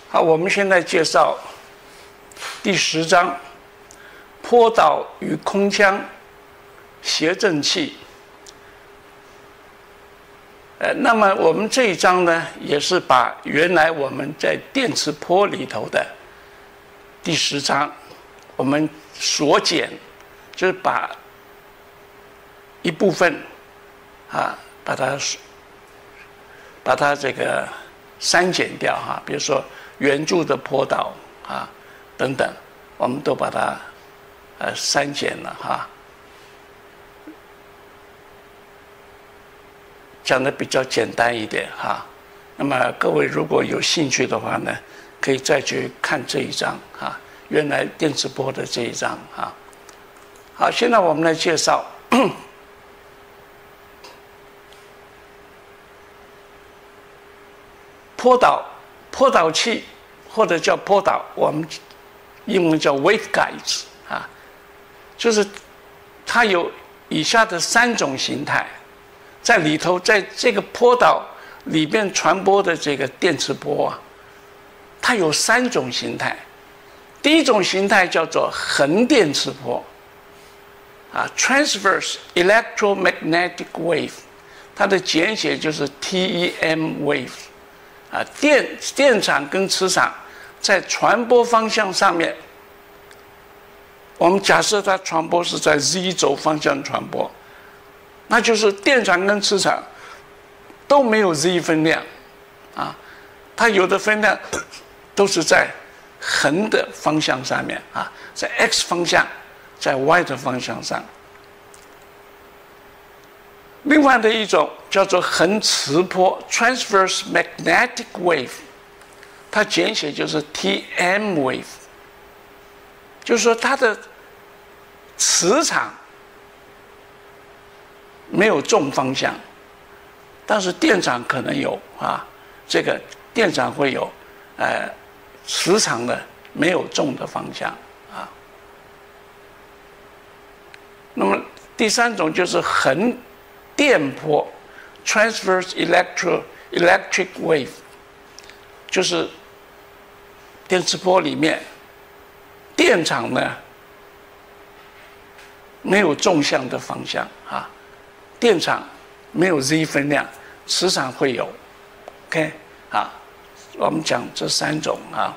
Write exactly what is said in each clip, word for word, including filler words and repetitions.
好，我们现在介绍第十章坡导与空腔谐振器。呃，那么我们这一章呢，也是把原来我们在电磁波里头的第十章，我们所减，就是把一部分啊，把它把它这个删减掉哈，比如说圆柱的坡导啊等等，我们都把它呃删减了哈。讲的比较简单一点哈，那么各位如果有兴趣的话呢，可以再去看这一章哈，原来电磁波的这一章哈。好，现在我们来介绍坡导，坡导器或者叫坡导，我们英文叫 waveguides 啊，就是它有以下的三种形态。在里头，在这个坡导里面传播的这个电磁波啊，它有三种形态。第一种形态叫做横电磁波，啊 ，transverse electromagnetic wave， 它的简写就是 T E M wave， 啊，电电场跟磁场在传播方向上面，我们假设它传播是在 Z 轴方向传播。那就是电场跟磁场都没有 Z 分量，啊，它有的分量都是在横的方向上面啊，在 X 方向，在 Y 的方向上。另外的一种叫做横磁波 （Transverse Magnetic Wave）， 它简写就是 T M wave， 就是说它的磁场没有纵方向，但是电场可能有啊，这个电场会有，呃，磁场的没有纵的方向啊。那么第三种就是横电波 （Transverse electro electric wave）， 就是电磁波里面电场呢没有纵向的方向啊。电场没有 Z 分量，磁场会有 ，OK 啊，我们讲这三种啊。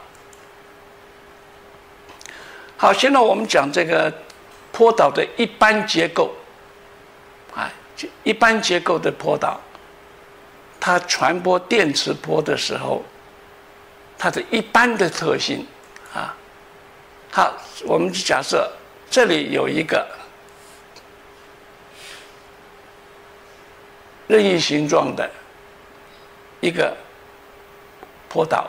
好，现在我们讲这个坡导的一般结构，啊，一般结构的坡导，它传播电磁波的时候，它的一般的特性啊。好，我们假设这里有一个任意形状的一个坡导，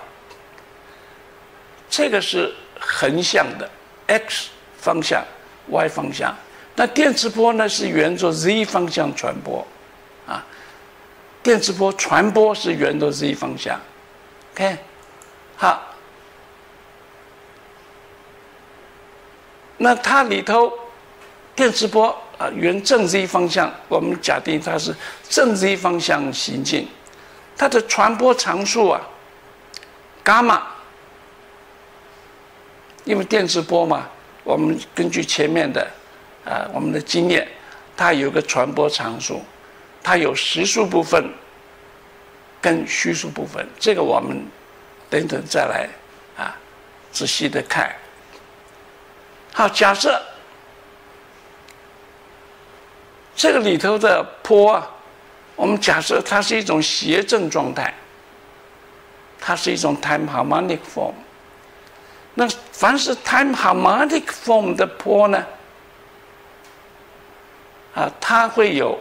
这个是横向的 X 方向 Y 方向，那电磁波呢是沿着 Z 方向传播啊，电磁波传播是沿着 Z 方向 ，OK， 好，那它里头电磁波啊，沿正 Z 方向，我们假定它是正 Z 方向行进，它的传播常数啊，伽马，因为电磁波嘛，我们根据前面的啊我们的经验，它有个传播常数，它有实数部分跟虚数部分，这个我们等等再来啊仔细的看。好，假设这个里头的波啊，我们假设它是一种谐振状态，它是一种 time harmonic form。那凡是 time harmonic form 的波呢，啊，它会有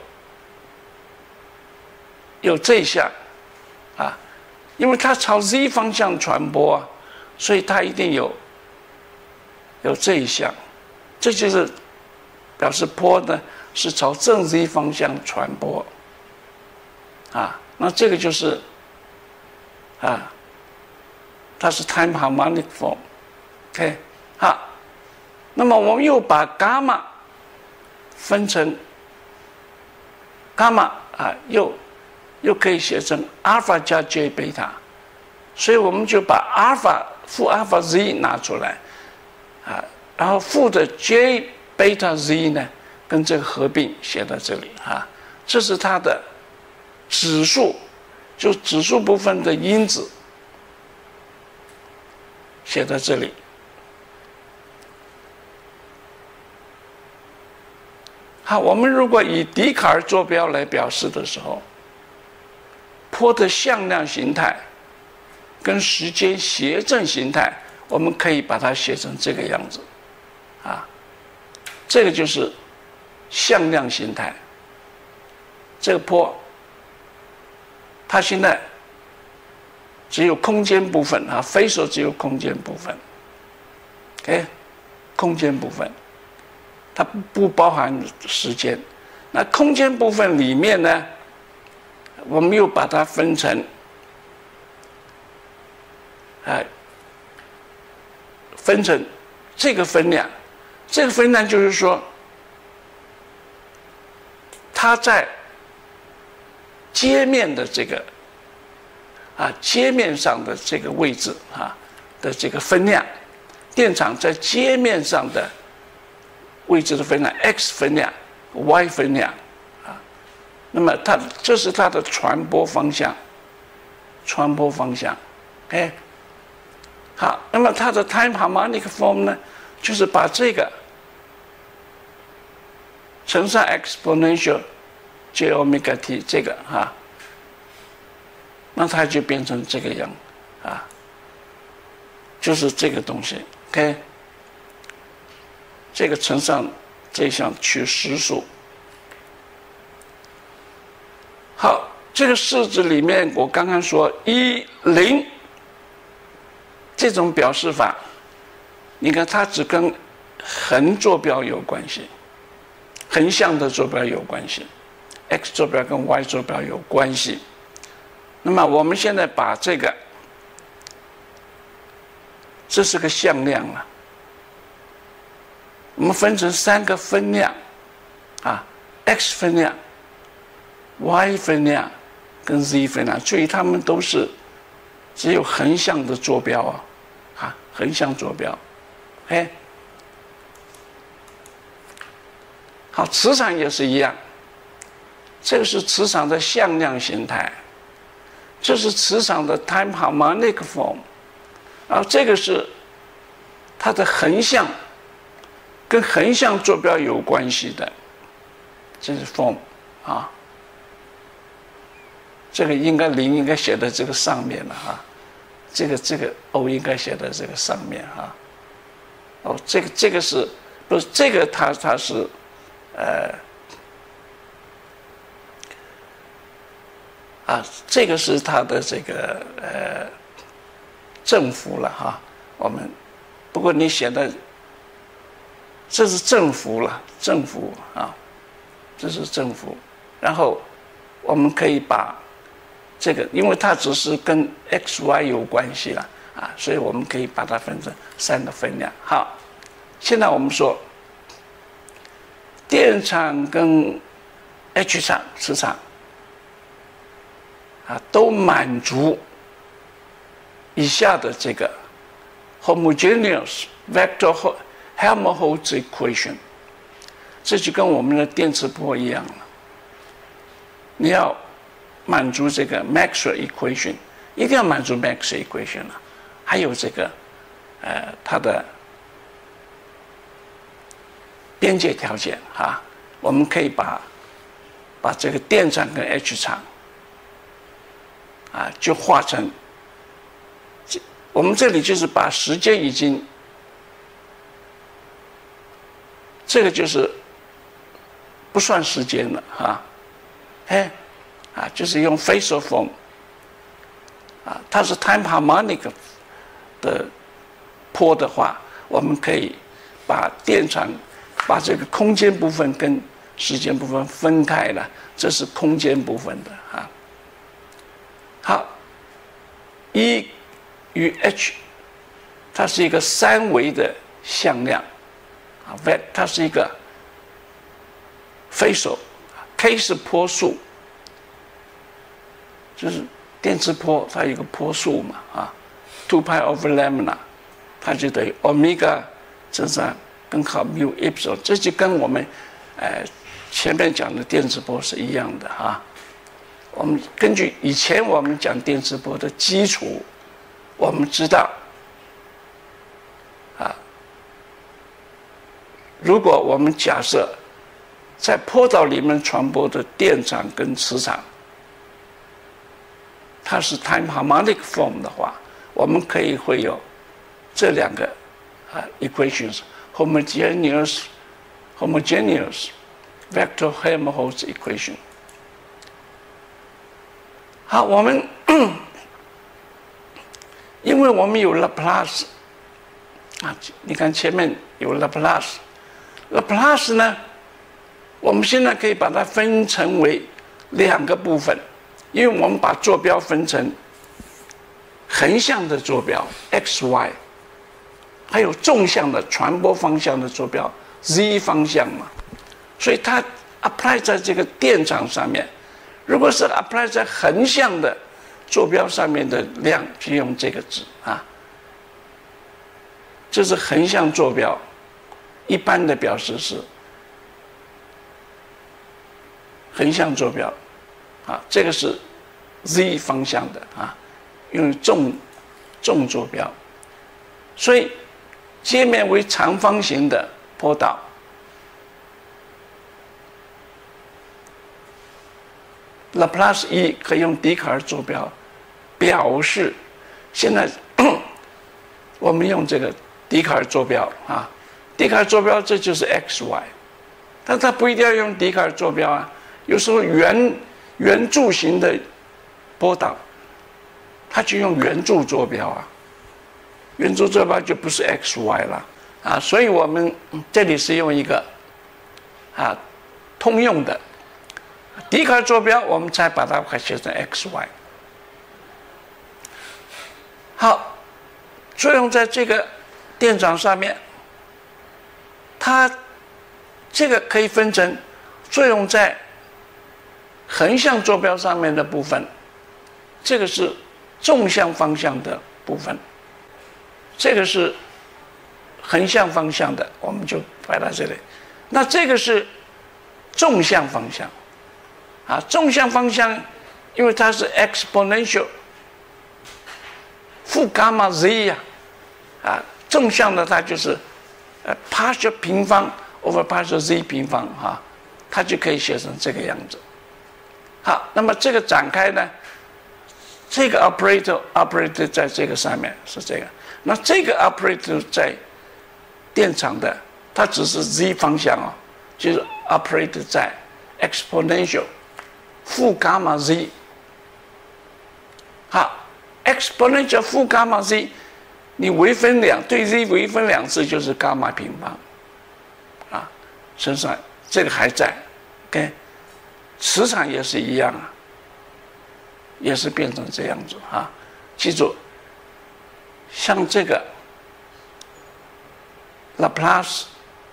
有这一项啊，因为它朝 Z 方向传播啊，所以它一定有有这一项，这就是表示波呢是朝正 Z 方向传播，啊，那这个就是啊，它是 time harmonic form，OK， 好，那么我们又把伽马分成伽马啊，又又可以写成阿尔法加 J 贝塔， 所以我们就把阿尔法负阿尔法 z 拿出来，啊，然后负的 j 贝塔 z 呢跟这个合并写在这里啊，这是它的指数，就指数部分的因子写在这里。好，我们如果以笛卡尔坐标来表示的时候，波的向量形态跟时间谐振形态，我们可以把它写成这个样子，啊，这个就是向量形态。这个波，它现在只有空间部分啊，非手只有空间部分 ，OK， 空间部分。它不包含时间，那空间部分里面呢，我们又把它分成，哎，分成这个分量，这个分量就是说，它在接面的这个啊接面上的这个位置啊的这个分量，电场在接面上的位置的分量 x 分量 y 分量啊，那么它这是它的传播方向，传播方向 ，OK， 好，那么它的 time harmonic form 呢，就是把这个乘上 exponential j omega t 这个啊，那它就变成这个样啊，就是这个东西 ，OK。这个乘上这项取实数，好，这个式子里面我刚刚说一零这种表示法，你看它只跟横坐标有关系，横向的坐标有关系 ，x 坐标跟 y 坐标有关系。那么我们现在把这个，这是个向量了。我们分成三个分量，啊 ，x 分量、y 分量跟 z 分量，注意它们都是只有横向的坐标啊，啊，横向坐标 ，OK。好，磁场也是一样，这个是磁场的向量形态，这是磁场的 time harmonic form， 然后这个是它的横向。跟横向坐标有关系的，这是 form 啊，这个应该零应该写在这个上面了哈，这个这个 O 应该写在这个上面哈，哦，这个这个是不是这个它它是呃啊，这个是它的这个呃振幅了哈，我们不过你写的。这是振幅了，振幅啊，这是振幅。然后我们可以把这个，因为它只是跟 x y 有关系了啊，所以我们可以把它分成三个分量。好，现在我们说电场跟 H 场磁场啊，都满足以下的这个 homogeneous vector Helmholtz equation， 这就跟我们的电磁波一样了。你要满足这个 Maxwell equation， 一定要满足 Maxwell equation 了。还有这个，呃，它的边界条件啊，我们可以把把这个电场跟 H 场啊，就画成，我们这里就是把时间已经。这个就是不算时间了哈，哎，啊，就是用 phasor form， 啊，它是 time harmonic 的波的话，我们可以把电场把这个空间部分跟时间部分分开了，这是空间部分的啊。好 ，E 与 H， 它是一个三维的向量。啊 ，v 它是一个 phasor，K 是波速，就是电磁波它有一个波数嘛啊 ，two pi over lambda， 它就等于 omega 乘上根号 mu epsilon， 这就跟我们呃前面讲的电磁波是一样的啊。我们根据以前我们讲电磁波的基础，我们知道啊，如果我们假设在波导里面传播的电场跟磁场，它是 time harmonic form 的话，我们可以会有这两个啊 equations homogeneous homogeneous vector Helmholtz equation。好，我们因为我们有 Laplace 啊，你看前面有 Laplace，Laplace 呢，我们现在可以把它分成为两个部分，因为我们把坐标分成横向的坐标 x y， 还有纵向的传播方向的坐标 z 方向嘛，所以它 apply 在这个电场上面。如果是 apply 在横向的坐标上面的量，就用这个值啊。这是横向坐标，一般的表示是横向坐标啊，这个是 z 方向的啊，用纵纵坐标，所以界面为长方形的波导。Laplace 一可以用笛卡尔坐标表示，现在我们用这个笛卡尔坐标啊，笛卡尔坐标这就是 x y， 但它不一定要用笛卡尔坐标啊，有时候圆圆柱形的波导，它就用圆柱坐标啊，圆柱坐标就不是 x y 了啊，所以我们这里是用一个啊通用的。笛卡尔坐标，我们才把它写成 x y。好，作用在这个电场上面，它这个可以分成作用在横向坐标上面的部分，这个是纵向方向的部分，这个是横向方向的，我们就摆在这里。那这个是纵向方向。啊，纵向方向，因为它是 exponential 负伽马 z 呀、啊，啊，纵向的它就是呃 partial 平方 over partial z 平方啊，它就可以写成这个样子。好，那么这个展开呢，这个 operator operator 在这个上面是这个，那这个 operator 在电场的，它只是 z 方向啊，就是 operator 在 exponential。负伽马 z， 好 ，exponential 负伽马 z， 你微分两对 z 微分两次就是伽马平方，啊，身上这个还在，跟磁场也是一样啊，也是变成这样子啊，记住，像这个 Laplace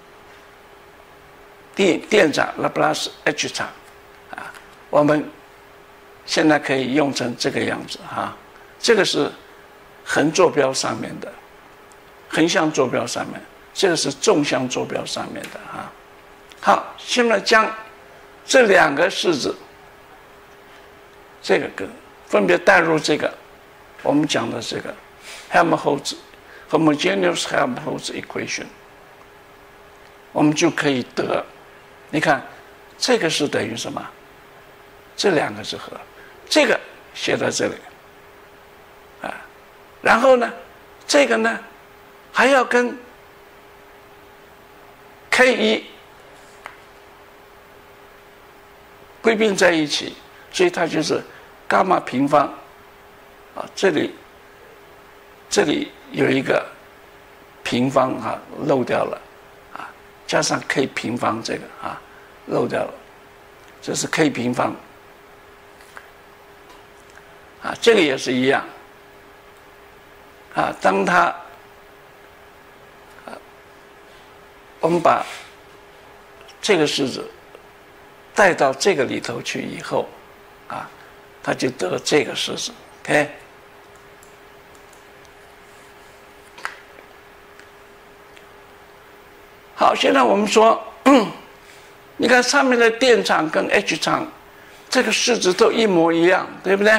电电场 Laplace H 场。我们现在可以用成这个样子啊，这个是横坐标上面的，横向坐标上面，这个是纵向坐标上面的啊。好，现在将这两个式子，这个跟分别带入这个我们讲的这个 Helmholtz homogeneous Helmholtz equation， 我们就可以得，你看这个是等于什么？这两个是和，这个写在这里，啊，然后呢，这个呢还要跟 K 一归并在一起，所以它就是伽马平方，啊，这里这里有一个平方啊漏掉了，啊，加上 K 平方这个啊漏掉了，这是 K 平方。啊，这个也是一样。啊，当它，啊，我们把这个式子带到这个里头去以后，啊， 他就得这个式子。OK， 好，现在我们说，你看上面的电场跟 H 场，这个式子都一模一样，对不对？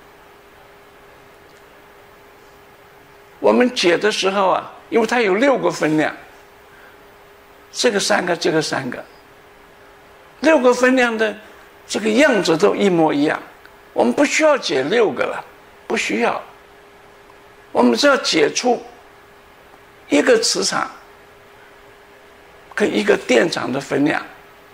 我们解的时候啊，因为它有六个分量，这个三个，这个三个，六个分量的这个样子都一模一样，我们不需要解六个了，不需要，我们只要解出一个磁场跟一个电场的分量，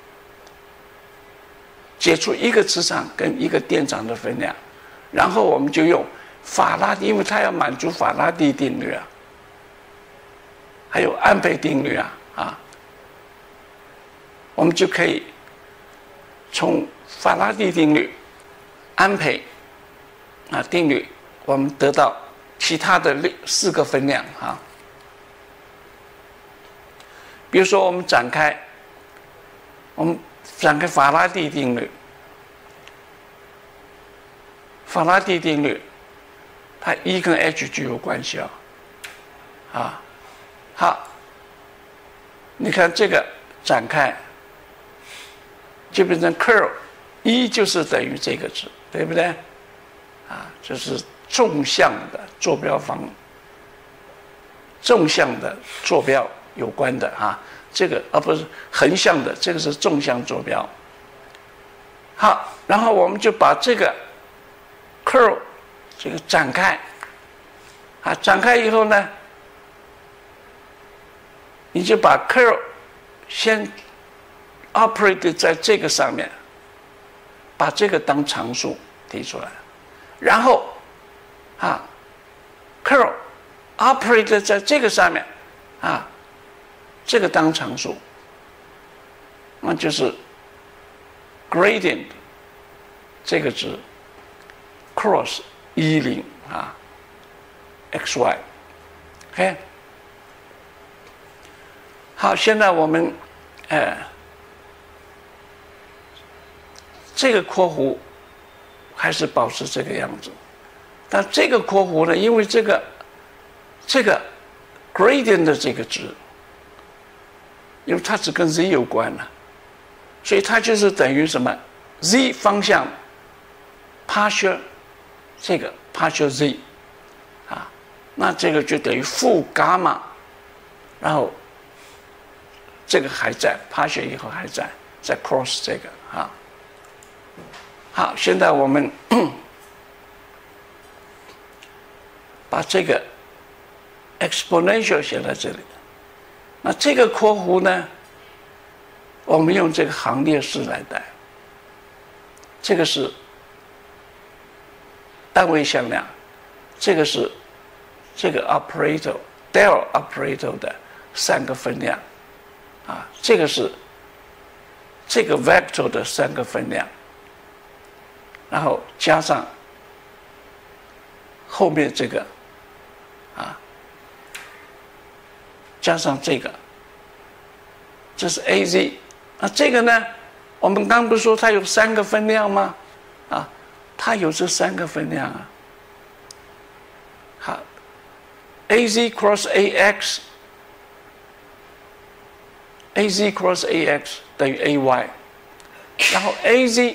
解出一个磁场跟一个电场的分量，然后我们就用法拉第，因为它要满足法拉第定律啊，还有安培定律啊，啊，我们就可以从法拉第定律、安培啊定律，我们得到其他的六四个分量啊。比如说，我们展开，我们展开法拉第定律，法拉第定律。它 E 跟 H 具有关系啊，啊，好，你看这个展开，就变成 curl， E 就是等于这个值，对不对？啊，这是纵向的坐标方，纵向的坐标有关的啊，这个而不是横向的，这个是纵向坐标。好，然后我们就把这个 curl。这个展开，啊，展开以后呢，你就把 curl 先 operate 在这个上面，把这个当常数提出来，然后啊 curl operate 在这个上面，啊，这个当常数，那就是 gradient 这个值 cross。一零啊 ，x y，OK， 好，现在我们，呃，这个括弧还是保持这个样子，但这个括弧呢，因为这个这个 gradient 的这个值，因为它只跟 z 有关了，所以它就是等于什么 z 方向 partial。这个 partial z 啊，那这个就等于负伽马，然后这个还在 partial 以后还在，再 cross 这个啊。好，现在我们把这个 exponential 写在这里。那这个括弧呢，我们用这个行列式来带，这个是。单位向量，这个是这个 operator del operator 的三个分量，啊，这个是这个 vector 的三个分量，然后加上后面这个，啊，加上这个，这是 A Z， 那这个呢？我们刚不是说它有三个分量吗？啊。它有这三个分量啊，好 ，A Z cross A X，A Z cross A X 等于 A Y， 然后 A Z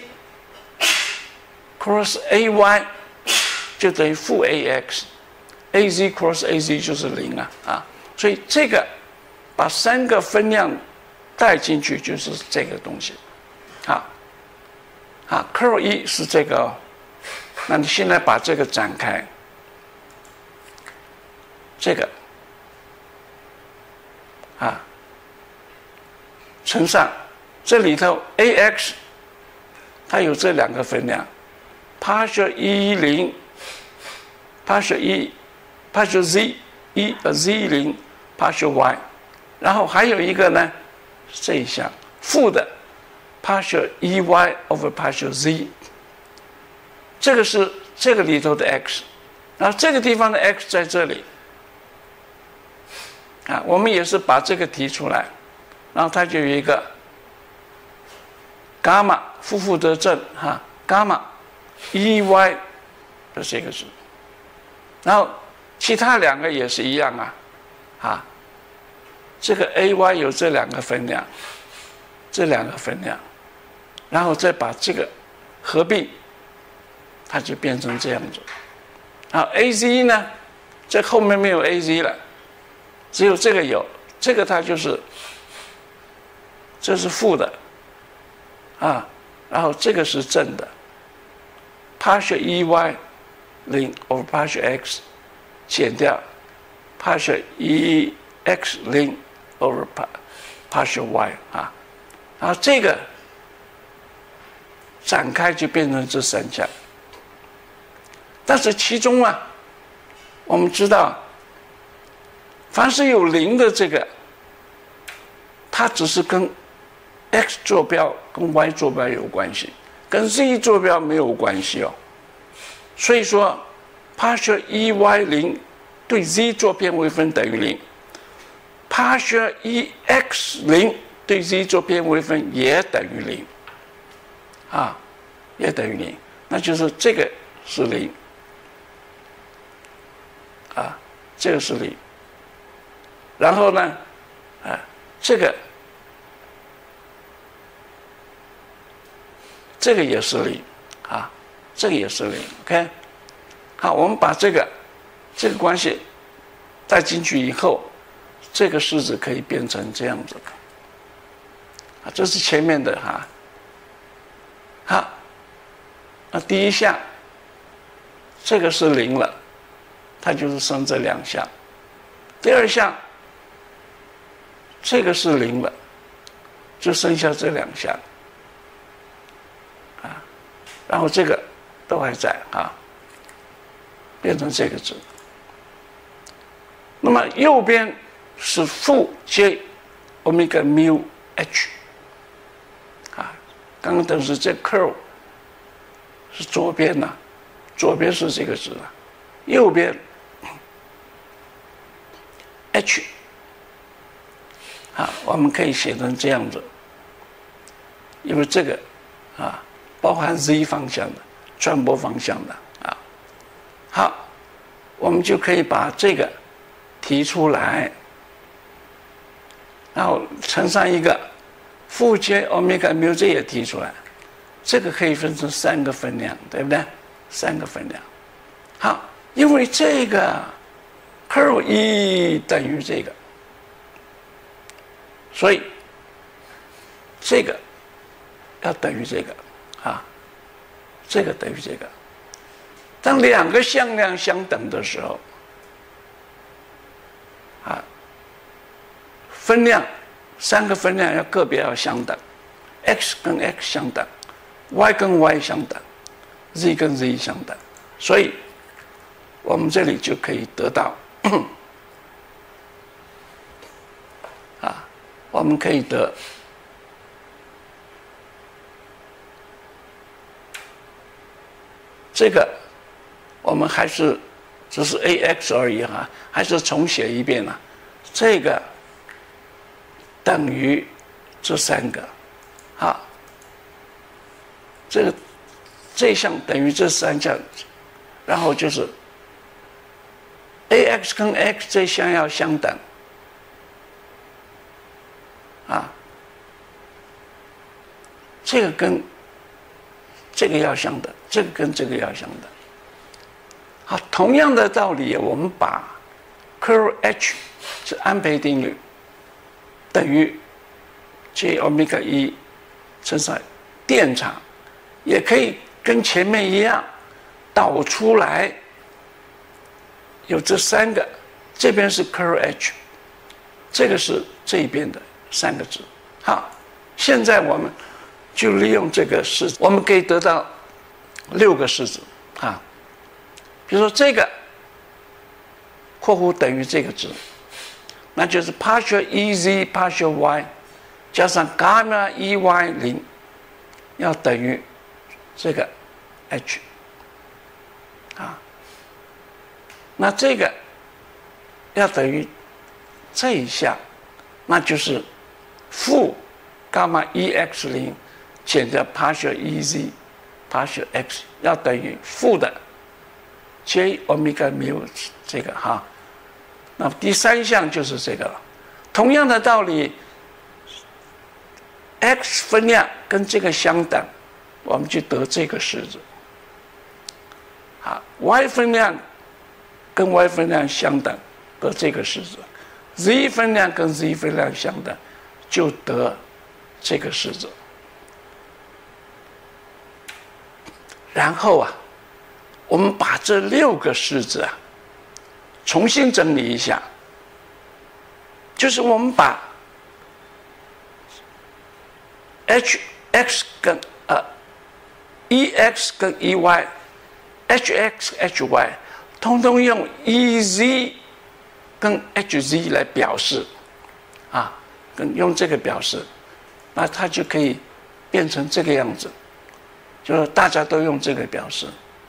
cross A Y 就等于负 A X，A Z cross A Z 就是零啊啊，所以这个把三个分量带进去就是这个东西，好，好 ，curl 一是这个哦。那你现在把这个展开，这个啊乘上这里头 A X， 它有这两个分量 ，partial 一零 ，partial 一 ，partial z 一呃 z 零 ，partial y， 然后还有一个呢这一项负的 partial 一 y over partial z。这个是这个里头的 x， 然后这个地方的 x 在这里，啊，我们也是把这个提出来，然后它就有一个伽马负负得正哈，伽马 E Y 的这个值，然后其他两个也是一样啊，啊，这个 A Y 有这两个分量，这两个分量，然后再把这个合并，它就变成这样子。然后 A Z 呢，这后面没有 A Z 了，只有这个有，这个它就是这是负的啊，然后这个是正的。partial E Y 零 over partial X 减掉 partial E X 零 over partial Y 啊，然后这个展开就变成这三项。但是其中啊，我们知道，凡是有零的这个，它只是跟 X 坐标跟 Y 坐标有关系，跟 Z 坐标没有关系哦。所以说 partial E Y 零对 Z 坐偏微分等于零 ，partial E X 零对 Z 坐偏微分也等于零，啊，也等于零，那就是这个是零，啊，这个是零，然后呢，啊，这个这个也是零，啊。这个也是零 ，OK， 好，我们把这个这个关系带进去以后，这个式子可以变成这样子，啊，这是前面的哈，好，那第一项，这个是零了，它就是剩这两项，第二项，这个是零了，就剩下这两项，啊，然后这个。都还在啊，变成这个值。那么右边是负 j 欧米伽 mu h 啊，刚刚都是这 curve 是左边呢、啊，左边是这个值啊，右边 h 啊，我们可以写成这样子，因为这个啊包含 z 方向的。传播方向的啊，好，我们就可以把这个提出来，然后乘上一个负 j 欧米伽 mu 这也提出来，这个可以分成三个分量，对不对？三个分量。好，因为这个 curve 一等于这个，所以这个要等于这个啊。这个等于这个，当两个向量相等的时候，啊，分量三个分量要个别要相等 ，x 跟 x 相等 ，y 跟 y 相等 ，z 跟 z 相等，所以我们这里就可以得到，啊，我们可以得。这个我们还是只是 A X 而已哈，还是重写一遍啊。这个等于这三个，好，这个这项等于这三项，然后就是 A X 跟 X 这项要相等，啊，这个跟这个要相等，这个跟这个要相等。好，同样的道理，我们把 curl H 是安培定律等于 j 欧米伽一乘上电场，也可以跟前面一样导出来，有这三个，这边是 curl H， 这个是这边的三个值。好，现在我们就利用这个式子，我们可以得到六个式子啊。比如说这个括弧等于这个值，那就是 partial E Z partial Y 加上 gamma E Y 零要等于这个 H 啊，那这个要等于这一项，那就是负 gamma E X 零减掉 partial E Z partial x 要等于负的 j omega mu 这个哈。那么第三项就是这个了。同样的道理 ，x 分量跟这个相等，我们就得这个式子。好 ，y 分量跟 y 分量相等，得这个式子 ；z 分量跟 z 分量相等，就得这个式子。然后啊，我们把这六个式子啊重新整理一下，就是我们把 h x 跟呃 e x 跟 e y。H X H Y 通通用 E Z 跟 H Z 来表示，啊，跟用这个表示，那它就可以变成这个样子，就是大家都用这个表示，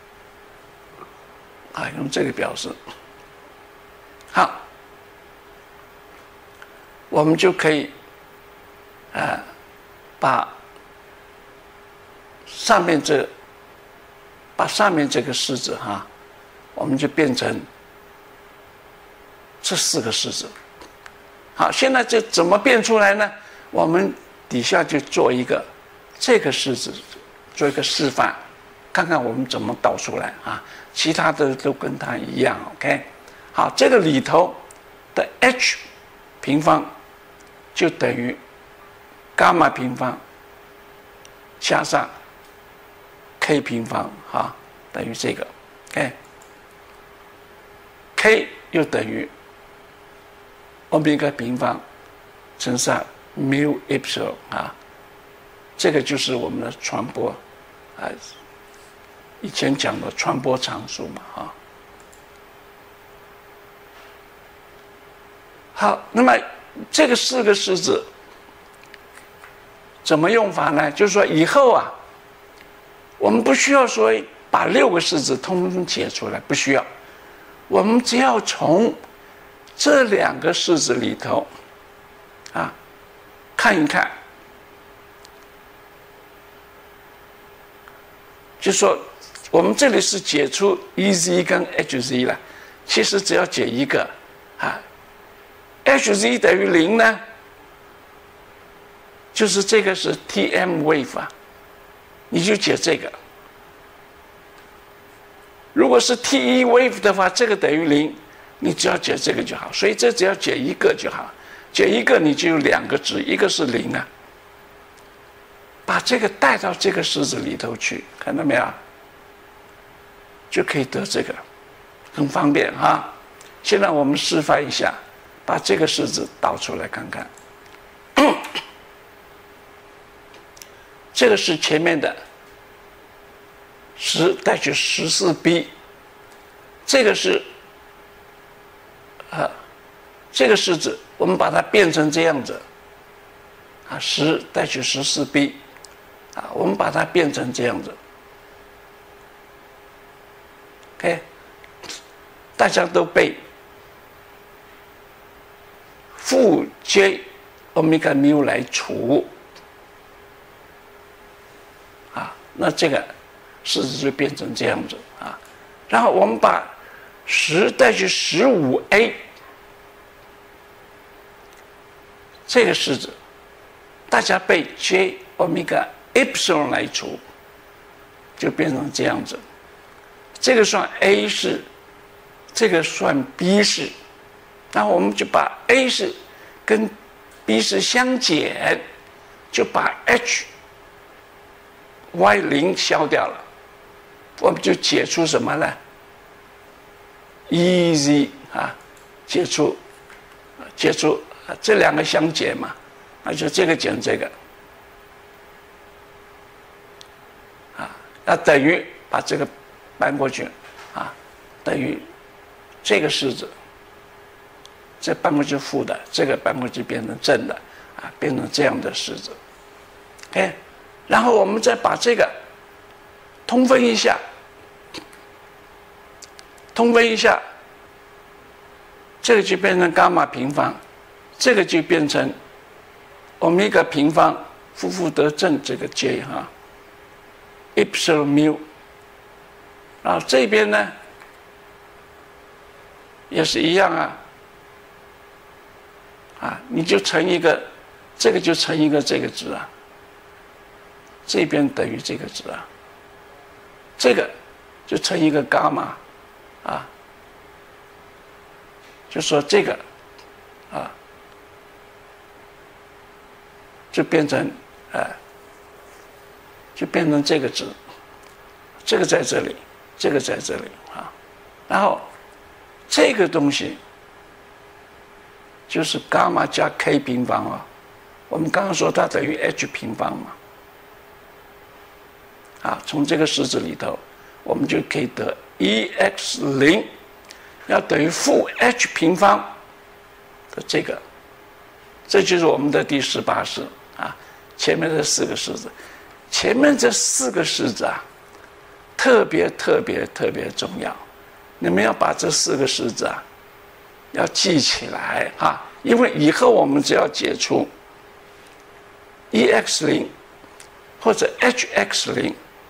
啊，用这个表示，好，我们就可以，啊，把上面这。把上面这个式子哈，我们就变成这四个式子。好，现在这怎么变出来呢？我们底下就做一个这个式子，做一个示范，看看我们怎么导出来啊。其他的都跟它一样 ，OK。好，这个里头的 h 平方就等于伽马平方加上k 平方哈，等于这个 ，OK，k 又等于欧米伽平方乘上 mu epsilon 啊，这个就是我们的传播啊，以前讲的传播常数嘛哈。好，那么这个四个式子怎么用法呢？就是说以后啊。我们不需要说把六个式子通通解出来，不需要。我们只要从这两个式子里头，啊，看一看，就说我们这里是解出 E Z 跟 H Z 了，其实只要解一个，啊 ，H Z 等于零呢，就是这个是 T M wave 啊。你就解这个，如果是 T E wave 的话，这个等于零，你只要解这个就好。所以这只要解一个就好，解一个你就有两个值，一个是零啊。把这个带到这个式子里头去，看到没有？就可以得这个，很方便哈。现在我们示范一下，把这个式子导出来看看。这个是前面的十带去十四 b， 这个是啊，这个式子我们把它变成这样子啊，十带去十四 b 啊，我们把它变成这样子 ，OK， 大家都背负 j 欧米伽缪来除。那这个式子就变成这样子啊，然后我们把十带去十五 a 这个式子，大家背 j 欧米伽 epsilon 来除，就变成这样子。这个算 a 式，这个算 b 式，然后我们就把 a 式跟 b 式相减，就把 h y 零消掉了，我们就解出什么呢 ？E Z 啊，解出，解出这两个相减嘛，那就这个减这个，啊，那等于把这个搬过去，啊，等于这个式子，这搬过去负的，这个搬过去变成正的，啊，变成这样的式子 ，OK。然后我们再把这个通分一下，通分一下，这个就变成伽马平方，这个就变成欧米伽平方负负得正这个 j 哈， epsilon mu， 然后这边呢也是一样啊，啊，你就乘一个，这个就乘一个这个值啊，这边等于这个值啊，这个就乘一个伽马啊，就说这个啊，就变成呃，就变成这个值，这个在这里，这个在这里啊，然后这个东西就是伽马加 k 平方啊，我们刚刚说它等于 h 平方嘛，啊，从这个式子里头，我们就可以得 e x 零要等于负 h 平方的这个，这就是我们的第十八式啊。前面这四个式子，前面这四个式子啊，特别特别特别重要，你们要把这四个式子啊要记起来啊，因为以后我们只要解出 e x 零或者 h x 零。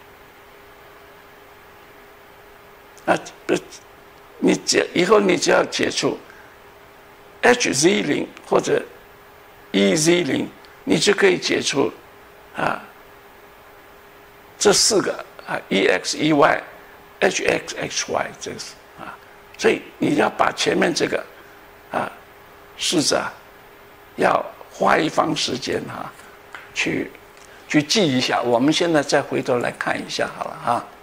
啊，不，你解以后你只要解除 h z 零或者 e z 零，你就可以解除啊这四个啊 e x e y h x x y 这个是啊，所以你要把前面这个啊式子啊要花一番时间哈、啊、去去记一下。我们现在再回头来看一下好了哈、啊。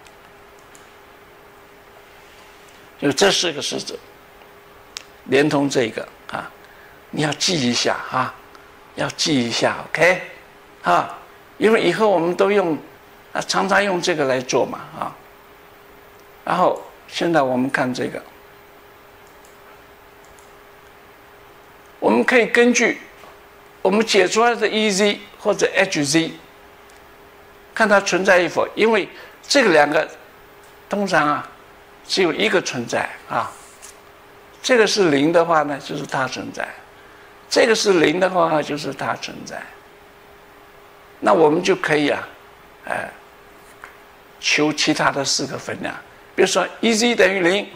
就这四个式子，连同这个啊，你要记一下啊，要记一下 ，OK， 啊，因为以后我们都用啊，常常用这个来做嘛啊。然后现在我们看这个，我们可以根据我们解出来的 E Z 或者 H Z， 看它存在与否，因为这个两个通常啊。只有一个存在啊，这个是零的话呢，就是它存在；这个是零的话，就是它存在。那我们就可以啊，哎，求其他的四个分量，比如说 E Z 等于零，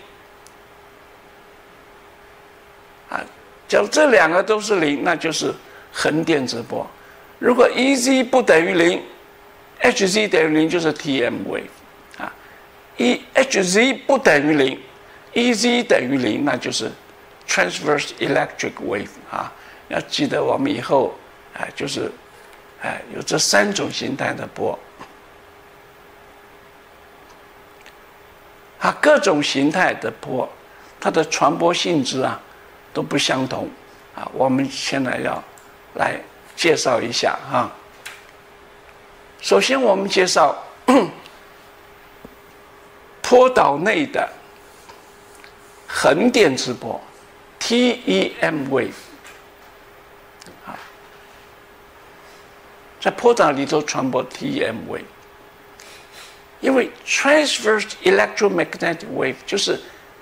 啊，假如这两个都是零，那就是横电磁波；如果 E Z 不等于零 ，H Z 等于零，就是 T M wave。E H Z 不等于零 ，E Z 等于零，那就是 transverse electric wave 啊。要记得我们以后哎，就是哎有这三种形态的波，啊，各种形态的波，它的传播性质啊都不相同啊。我们现在要来介绍一下啊。首先，我们介绍。波导内的横电磁波 T E M wave 啊，在波导里头传播 T E M wave， 因为 transverse electromagnetic wave 就是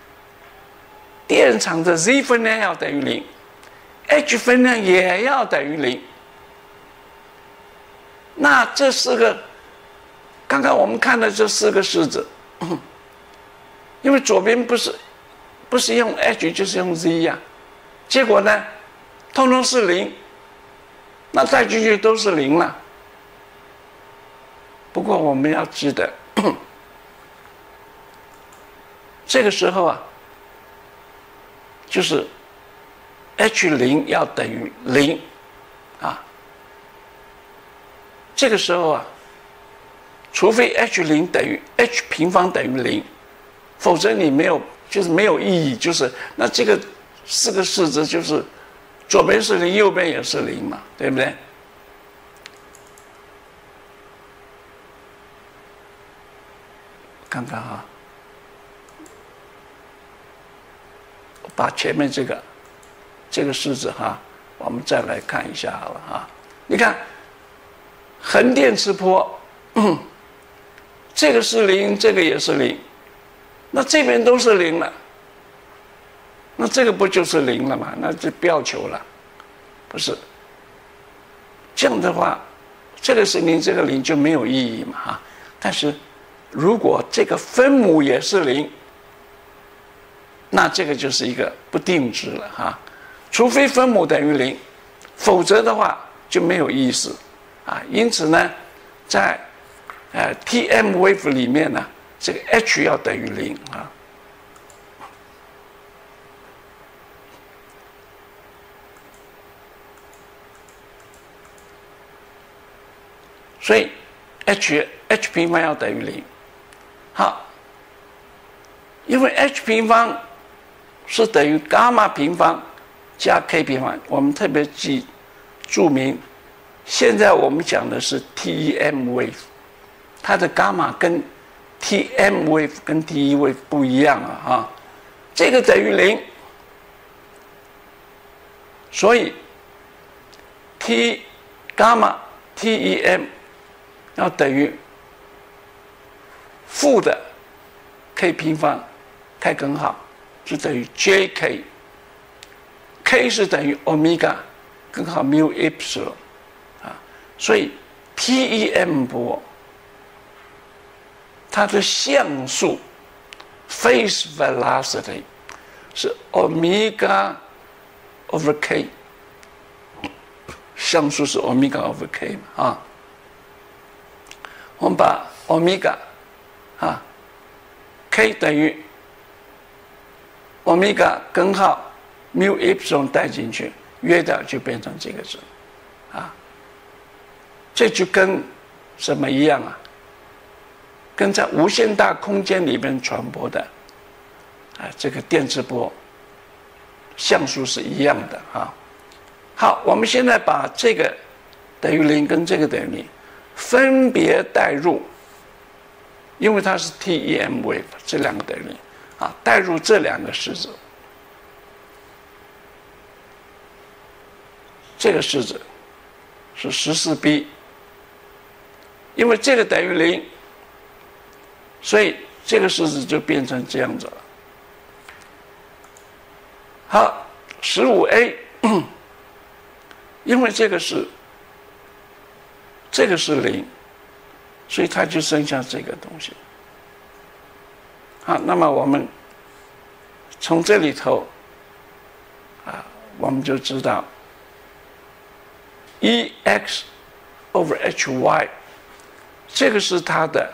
电场的 Z 分量要等于零 ，H 分量也要等于零。那这四个，刚刚我们看的这四个式子。因为左边不是不是用 H 就是用 Z 呀、啊，结果呢，通通是零，那带进去都是零了。不过我们要记得，这个时候啊，就是 H 零要等于零啊，这个时候啊，除非 H 零等于 H 平方等于零。否则你没有，就是没有意义，就是那这个四个式子就是左边是零，右边也是零嘛，对不对？看看哈，我把前面这个这个式子哈，我们再来看一下好了哈。你看，横电磁波，嗯，这个是零，这个也是零。那这边都是零了，那这个不就是零了吗？那就不要求了，不是？这样的话，这个是零，这个零就没有意义嘛哈。 但是如果这个分母也是零，那这个就是一个不定值了哈。除非分母等于零，否则的话就没有意思啊。因此呢，在呃 T M wave 里面呢，这个 h 要等于零啊。所以 h h 平方要等于零。好，因为 h 平方是等于伽马平方加 k 平方，我们特别记注明，现在我们讲的是 T E M wave， 它的伽马跟 T M wave 跟 T E wave 不一样啊，哈，这个等于零，所以 T 伽马 T E M 要等于负的 k 平方开根号是等于 J K，K 是等于 omega 根号 mu epsilon 啊，所以 T E M 波它的像素 phase velocity 是 omega over k， 像素是 omega over k 啊。我们把 omega 啊 k 等于 omega 根号 mu epsilon 带进去，约掉就变成这个值啊。这就跟什么一样啊？跟在无限大空间里面传播的啊这个电磁波像素是一样的啊。好，我们现在把这个等于零跟这个等于零分别代入，因为它是 T E M wave， 这两个等于零啊，代入这两个式子，这个式子是 十四 B， 因为这个等于零，所以这个式子就变成这样子了。好 十五 A， 因为这个是这个是零，所以它就剩下这个东西。好，那么我们从这里头啊，我们就知道 E X over H Y， 这个是它的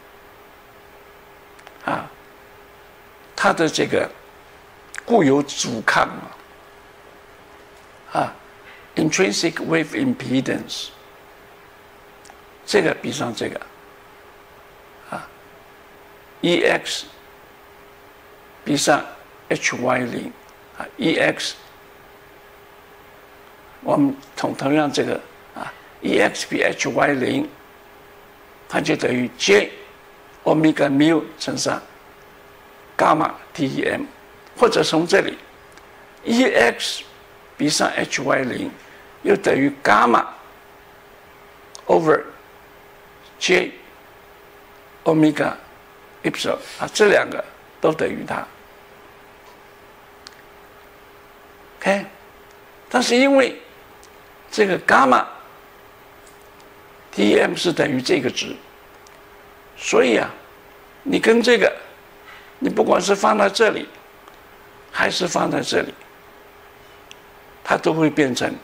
啊，它的这个固有阻抗啊 ，intrinsic wave impedance。这个比上这个啊 ，E X 比上 H Y 零啊 ，E X 我们同同样这个啊 ，E X 比 H Y 零，它就等于 J omega mu 乘上伽马 T E M， 或者从这里 E X 比上 H Y 零又等于伽马 over J omega epsilon 啊，这两个都等于它。OK， 但是因为这个伽马 T E M 是等于这个值，所以啊，你跟这个，你不管是放在这里，还是放在这里，它都会变成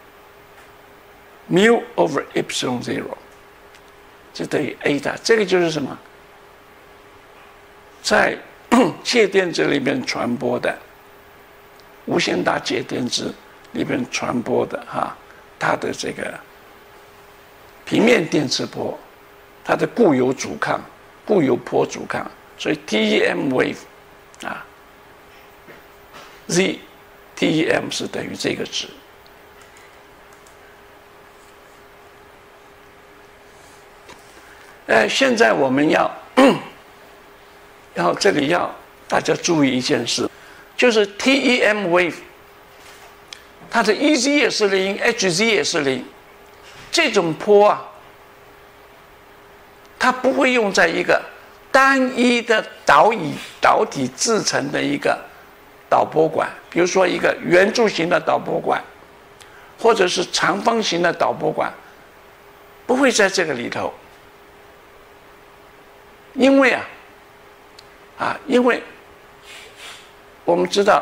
mu over epsilon zero。就等于 A 的，这个就是什么？在介电子里面传播的无限大介电子里面传播的哈，它的这个平面电磁波，它的固有阻抗、固有波阻抗，所以 T E M wave 啊 ，Z T E M 是等于这个值。呃，现在我们要，要这里要大家注意一件事，就是 T E M wave， 它的 E Z 也是零 ，H Z 也是零，这种波啊，它不会用在一个单一的导以导体制成的一个导波管，比如说一个圆柱形的导波管，或者是长方形的导波管，不会在这个里头。 因为啊，啊，因为我们知道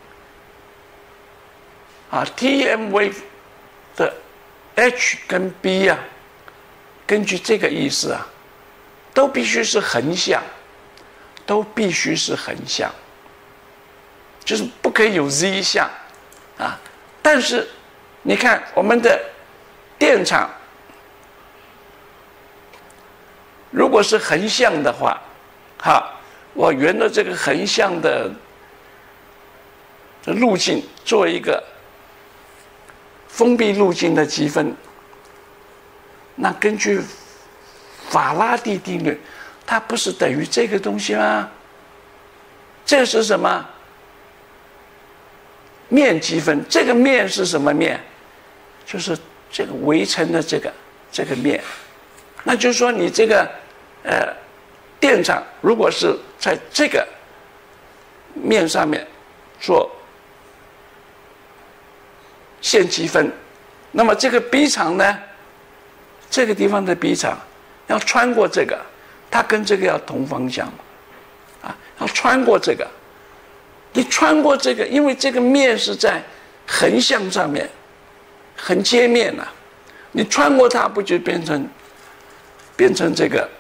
啊 ，T M wave 的 H 跟 B 啊，根据这个意思啊，都必须是横向，都必须是横向，就是不可以有 Z 向啊。但是你看我们的电场，如果是横向的话，好，我沿着这个横向的路径做一个封闭路径的积分，那根据法拉第定律，它不是等于这个东西吗？这是什么？面积分。这个面是什么面？就是这个围成的这个这个面。那就是说，你这个呃电场如果是在这个面上面做线积分，那么这个 B 场呢，这个地方的 B 场要穿过这个，它跟这个要同方向，啊，要穿过这个。你穿过这个，因为这个面是在横向上面，横切面呐、啊，你穿过它，不就变成变成这个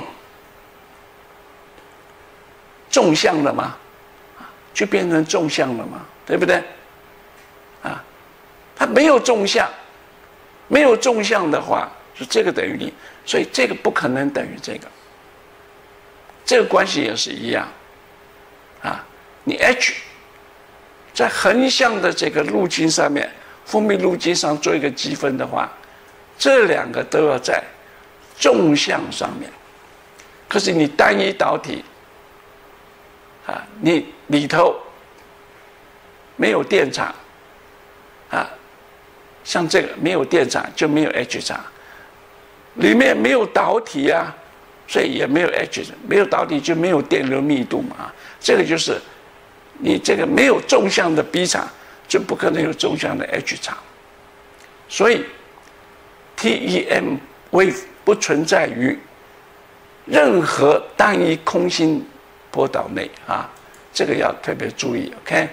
纵向了吗？就变成纵向了嘛，对不对？啊，它没有纵向，没有纵向的话，是这个等于零，所以这个不可能等于这个。这个关系也是一样，啊，你 H 在横向的这个路径上面，封闭路径上做一个积分的话，这两个都要在纵向上面。可是你单一导体，啊，你里头没有电场，啊，像这个没有电场就没有 H 场，里面没有导体啊。所以也没有 H， 没有导体就没有电流密度嘛。这个就是你这个没有纵向的 B 场，就不可能有纵向的 H 场。所以 T E M wave 不存在于任何单一空心波导内啊，这个要特别注意。OK。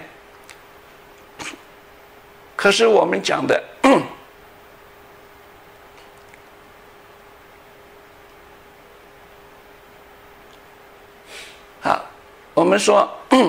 可是我们讲的。好，我们说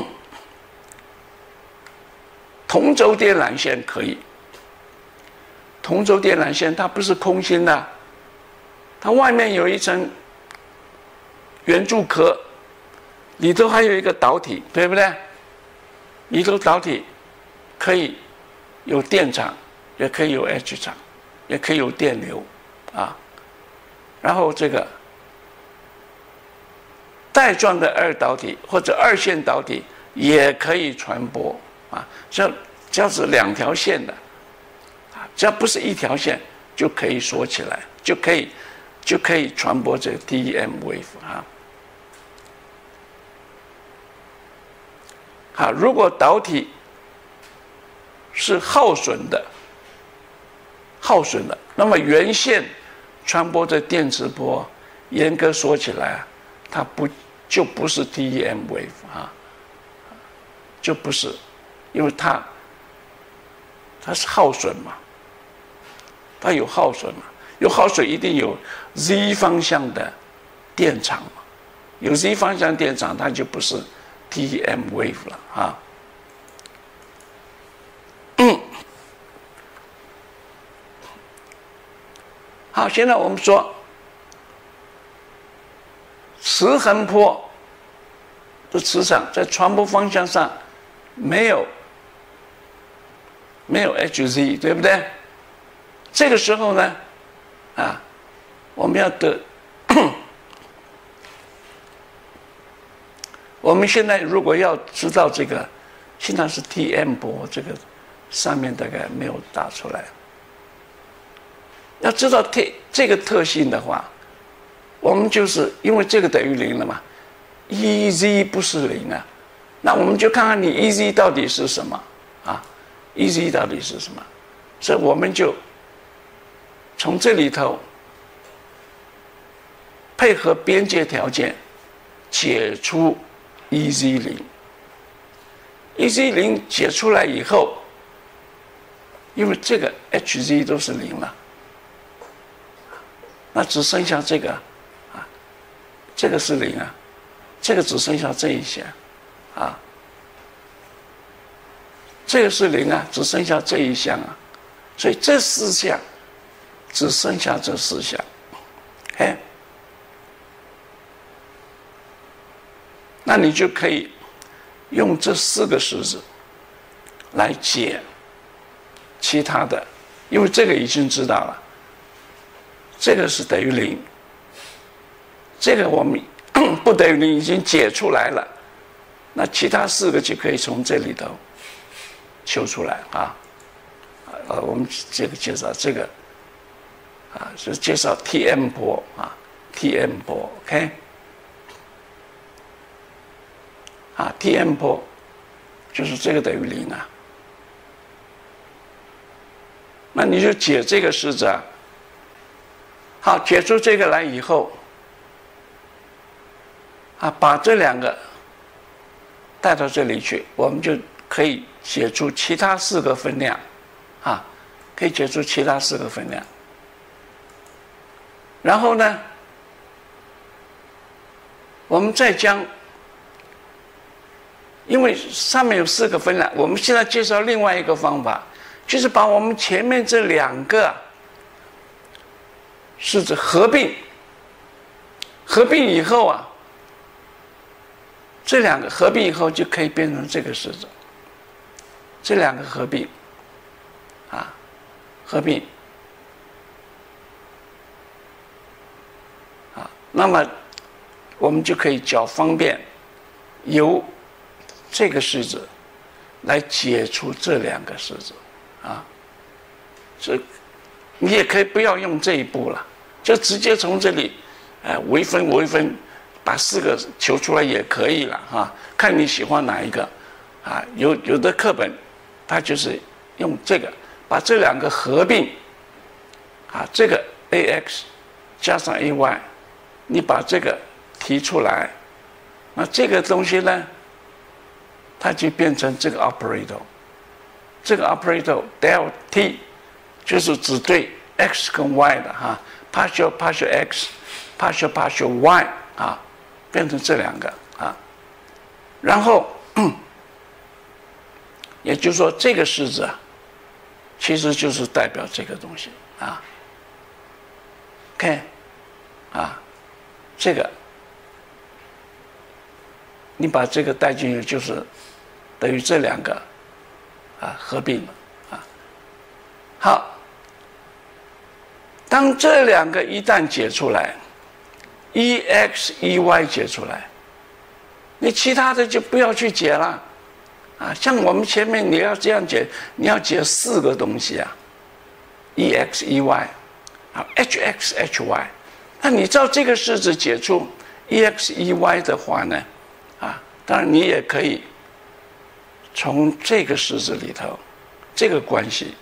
同轴电缆线可以，同轴电缆线它不是空心的，它外面有一层圆柱壳，里头还有一个导体，对不对？里头导体可以有电场，也可以有 H 场，也可以有电流啊。然后这个带状的二导体或者二线导体也可以传播啊，只要只要是两条线的啊，只要不是一条线就可以锁起来，就可以就可以传播这个 T E M wave 啊。好，如果导体是耗损的，耗损的，那么原线传播的电磁波，严格说起来啊，它不。就不是 T E M wave 啊，就不是，因为它它是耗损嘛，它有耗损嘛，有耗损一定有 Z 方向的电场嘛，有 Z 方向电场，它就不是 T E M wave 了啊。嗯，好，现在我们说。磁横波的磁场在传播方向上没有没有 H Z， 对不对？这个时候呢，啊，我们要得，我们现在如果要知道这个，现在是 T M 波，这个上面大概没有打出来。要知道 T 这个特性的话。我们就是因为这个等于零了嘛 ，E Z 不是零啊，那我们就看看你 E Z 到底是什么啊 ？E Z 到底是什么？所以我们就从这里头配合边界条件解出 E Z 零。E Z 零解出来以后，因为这个 H Z 都是零了，那只剩下这个啊，这个是零啊，这个只剩下这一项啊，这个是零啊，只剩下这一项啊，所以这四项只剩下这四项，哎，那你就可以用这四个式子来解其他的，因为这个已经知道了，这个是等于零，这个我们不等于零已经解出来了，那其他四个就可以从这里头求出来啊。呃，我们这个介绍这个啊，是介绍 T M 波啊 ，T M 波 ，OK。啊 ，T M 波就是这个等于零啊，那你就解这个式子啊。好，解出这个来以后，啊，把这两个带到这里去，我们就可以解出其他四个分量，啊，可以解出其他四个分量。然后呢，我们再将。因为上面有四个分量，我们现在介绍另外一个方法，就是把我们前面这两个式子合并，合并以后啊，这两个合并以后就可以变成这个式子，这两个合并，啊，合并，啊，那么我们就可以较方便由这个式子来解除这两个式子，啊，这你也可以不要用这一步了，就直接从这里，呃，微分微分，把四个求出来也可以了哈、啊，看你喜欢哪一个，啊，有有的课本，它就是用这个把这两个合并，啊，这个 A X 加上 A Y， 你把这个提出来，那这个东西呢？它就变成这个 operator， 这个 operator del t 就是只对 x 跟 y 的哈 ，partial partial x partial partial y 啊，变成这两个啊，然后也就是说这个式子啊，其实就是代表这个东西啊 ，OK 啊，这个你把这个带进去就是。等于这两个啊合并了啊。好，当这两个一旦解出来 ，E X E Y 解出来，你其他的就不要去解了啊。像我们前面你要这样解，你要解四个东西啊 ，E X E Y 啊 ，H X H Y， 那你照这个式子解出 E X E Y 的话呢，啊，当然你也可以。从这个式子里头，这个关系，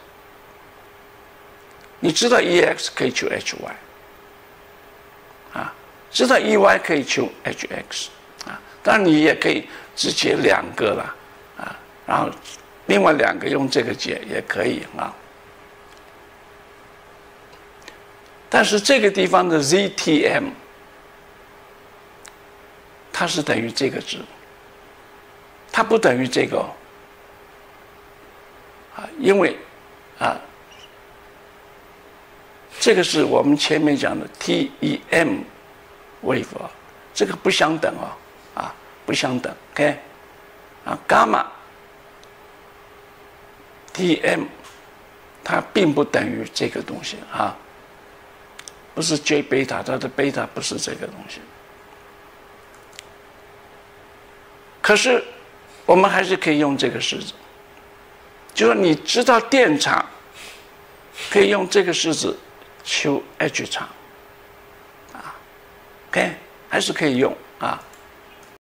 你知道 E X 可以求 H Y， 啊，知道 E Y 可以求 H X， 啊，当然你也可以只解两个啦，啊，然后另外两个用这个解也可以啊。但是这个地方的 Z T M， 它是等于这个值，它不等于这个哦。啊，因为啊，这个是我们前面讲的 T E M wave， 这个不相等哦，啊，不相等 ，OK， 啊，伽马 T M 它并不等于这个东西啊，不是 J 贝塔，它的贝塔不是这个东西，可是我们还是可以用这个式子。就是你知道电场，可以用这个式子求 H 场，啊 ，OK， 还是可以用啊。